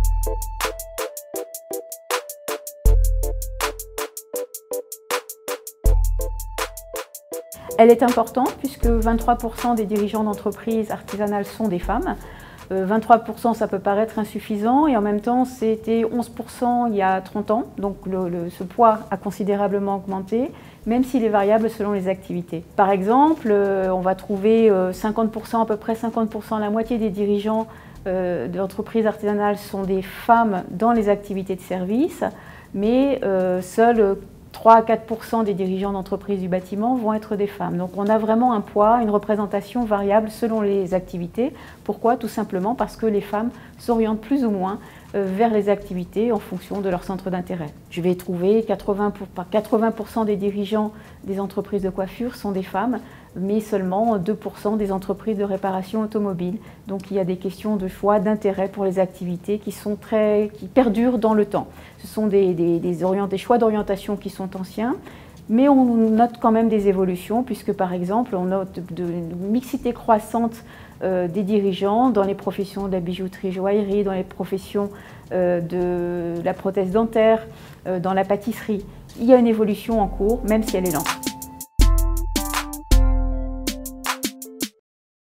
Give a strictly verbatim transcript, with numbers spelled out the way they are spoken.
Elle est importante puisque vingt-trois pour cent des dirigeants d'entreprises artisanales sont des femmes. Euh, vingt-trois pour cent, ça peut paraître insuffisant et en même temps, c'était onze pour cent il y a trente ans. Donc le, le, ce poids a considérablement augmenté, même s'il est variable selon les activités. Par exemple, euh, on va trouver euh, cinquante pour cent, à peu près cinquante pour cent, la moitié des dirigeants euh, d'entreprises artisanales sont des femmes dans les activités de service, mais euh, seuls trois à quatre pour cent des dirigeants d'entreprises du bâtiment vont être des femmes. Donc on a vraiment un poids, une représentation variable selon les activités. Pourquoi? Tout simplement parce que les femmes s'orientent plus ou moins vers les activités en fonction de leur centre d'intérêt. Je vais trouver quatre-vingts pour cent des dirigeants des entreprises de coiffure sont des femmes, mais seulement deux pour cent des entreprises de réparation automobile. Donc il y a des questions de choix, d'intérêt pour les activités qui sont très, qui perdurent dans le temps. Ce sont des, des, des, orient, des choix d'orientation qui sont anciens, mais on note quand même des évolutions, puisque par exemple on note de, de, une mixité croissante euh, des dirigeants dans les professions de la bijouterie, joaillerie, dans les professions euh, de la prothèse dentaire, euh, dans la pâtisserie. Il y a une évolution en cours, même si elle est lente.